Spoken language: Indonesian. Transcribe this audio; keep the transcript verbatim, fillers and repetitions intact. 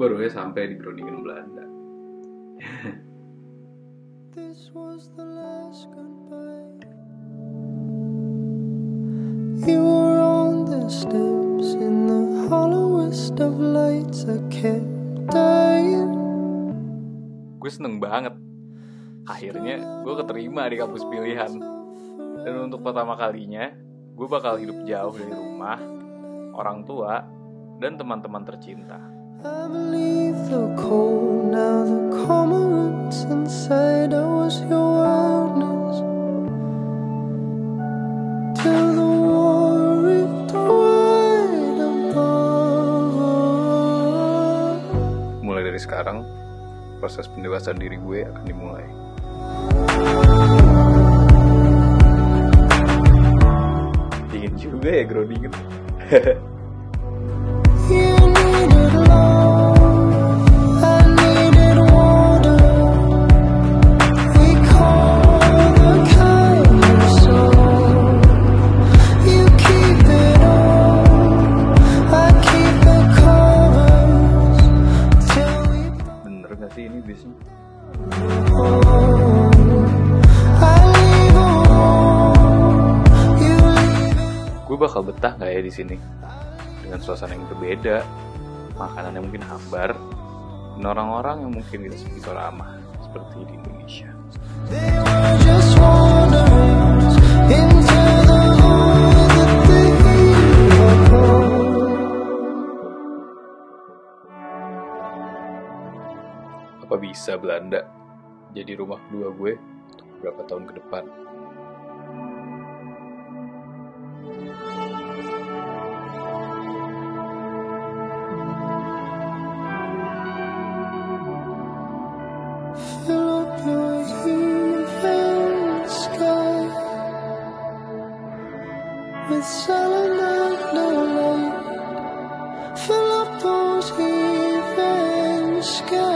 baru ya sampai di Groningen, Belanda. This was the last goodbye. You were on the steps in the hollowest of lights. I kept dying. Gue seneng banget. Akhirnya gue keterima di kampus pilihan. Dan untuk pertama kalinya, gue bakal hidup jauh dari rumah, orang tua, dan teman-teman tercinta. I believe the cold, now the cormorants inside. I was your wildness till the war ripped wide above. Mulai dari sekarang, proses pendewasaan diri gue akan dimulai. Dingin juga ya Groningen. You needed love, I needed water. We call the kind of soul. You keep it all, I keep the covers till we Bener gak sih ini bisnya? I leave a wall, you leave it. Gue bakal betah gak ya di sini? Dengan suasana yang berbeda, makanan yang mungkin hambar, dan orang-orang yang mungkin tidak segitu ramah seperti di Indonesia. They were just wanderers into the void that they abhor. Apa bisa Belanda jadi rumah kedua gue untuk beberapa tahun ke depan? Fill up your heaving sky with salamander light. Fill up those heaving skies.